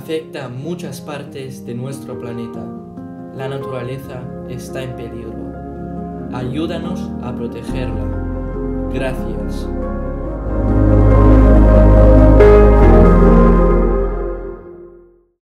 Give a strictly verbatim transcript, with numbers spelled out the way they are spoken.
afecta a muchas partes de nuestro planeta. La naturaleza está en peligro. Ayúdanos a protegerla. Gracias.